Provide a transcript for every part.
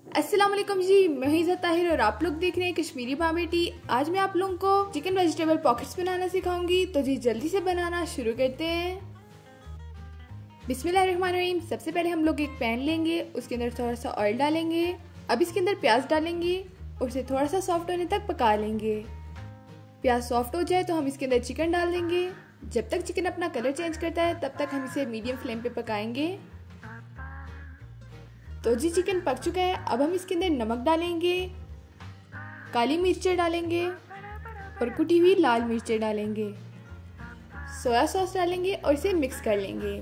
अस्सलाम वालेकुम जी, मैं हूं इज़्ज़त ताहिर और आप लोग देख रहे हैं कश्मीरी माँ बेटी। आज मैं आप लोगों को चिकन वेजिटेबल पॉकेट्स बनाना सिखाऊंगी, तो जी जल्दी से बनाना शुरू करते हैं। बिस्मिल्लाहिर्रहमानिर्रहीम। सबसे पहले हम लोग एक पैन लेंगे, उसके अंदर थोड़ा सा ऑयल डालेंगे। अब इसके अंदर प्याज डालेंगे और उसे थोड़ा सा सॉफ्ट होने तक पका लेंगे। प्याज सॉफ्ट हो जाए तो हम इसके अंदर चिकन डाल देंगे। जब तक चिकन अपना कलर चेंज करता है तब तक हम इसे मीडियम फ्लेम पे पकाएंगे। तो जी चिकन पक चुका है। अब हम इसके अंदर नमक डालेंगे, काली मिर्चें डालेंगे और कुटी हुई लाल मिर्चें डालेंगे, सोया सॉस डालेंगे और इसे मिक्स कर लेंगे।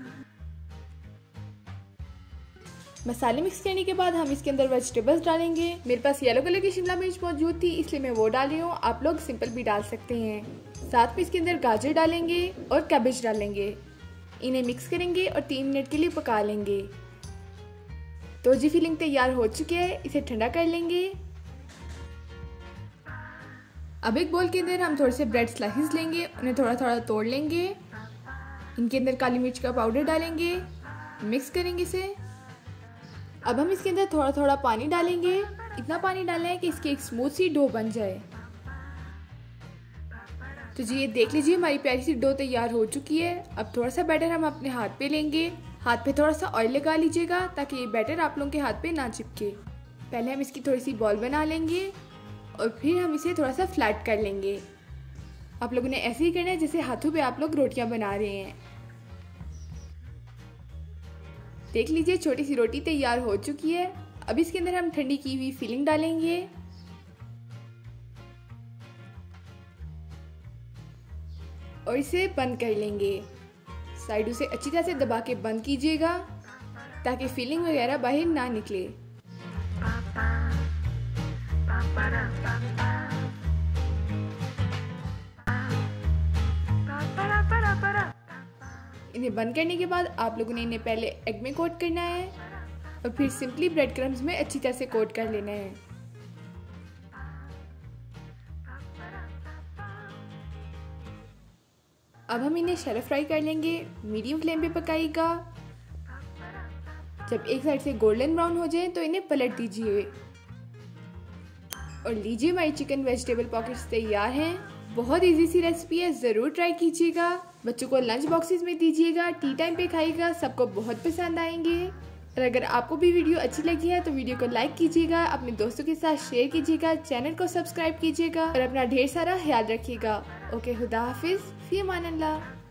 मसाले मिक्स करने के बाद हम इसके अंदर वेजिटेबल्स डालेंगे। मेरे पास येलो कलर की शिमला मिर्च मौजूद थी इसलिए मैं वो डाल रही हूँ, आप लोग सिंपल भी डाल सकते हैं। साथ में इसके अंदर गाजर डालेंगे और कैबेज डालेंगे। इन्हें मिक्स करेंगे और 3 मिनट के लिए पका लेंगे। तो जी फिलिंग तैयार हो चुकी है, इसे ठंडा कर लेंगे। अब एक बोल के अंदर हम थोड़े से ब्रेड स्लाइसेस लेंगे, उन्हें थोड़ा थोड़ा तोड़ लेंगे। इनके अंदर काली मिर्च का पाउडर डालेंगे, मिक्स करेंगे इसे। अब हम इसके अंदर थोड़ा थोड़ा पानी डालेंगे, इतना पानी डालना है कि इसकी एक स्मूथ सी डो बन जाए। तो जी ये देख लीजिए हमारी प्यारी सी डो तैयार हो चुकी है। अब थोड़ा सा बैटर हम अपने हाथ पे लेंगे, हाथ पे थोड़ा सा ऑयल लगा लीजिएगा ताकि ये बैटर आप लोगों के हाथ पे ना चिपके। पहले हम इसकी थोड़ी सी बॉल बना लेंगे और फिर हम इसे थोड़ा सा फ्लैट कर लेंगे। आप लोगों ने ऐसे ही करना है जैसे हाथों पे आप लोग रोटियां बना रहे हैं। देख लीजिए छोटी सी रोटी तैयार हो चुकी है। अब इसके अंदर हम ठंडी की हुई फिलिंग डालेंगे और इसे बंद कर लेंगे। साइडों से अच्छी तरह से दबा के बंद कीजिएगा ताकि फिलिंग वगैरह बाहर ना निकले। इन्हें बंद करने के बाद आप लोगों ने इन्हें पहले एग में कोट करना है और फिर सिंपली ब्रेड क्रम्स में अच्छी तरह से कोट कर लेना है। अब हम इन्हें शैलो फ्राई कर लेंगे, मीडियम फ्लेम पे पकाइएगा। जब एक साइड से गोल्डन ब्राउन हो जाए तो इन्हें पलट दीजिए और लीजिए हमारी चिकन वेजिटेबल पॉकेट्स तैयार हैं। बहुत इजी सी रेसिपी है, ज़रूर ट्राई कीजिएगा। बच्चों को लंच बॉक्सेस में दीजिएगा, टी टाइम पे खाइएगा, सबको बहुत पसंद आएंगे। और अगर आपको भी वीडियो अच्छी लगी है तो वीडियो को लाइक कीजिएगा, अपने दोस्तों के साथ शेयर कीजिएगा, चैनल को सब्सक्राइब कीजिएगा और अपना ढेर सारा ख्याल रखिएगा। ओके, खुदा हाफिज़, फी अमान अल्लाह।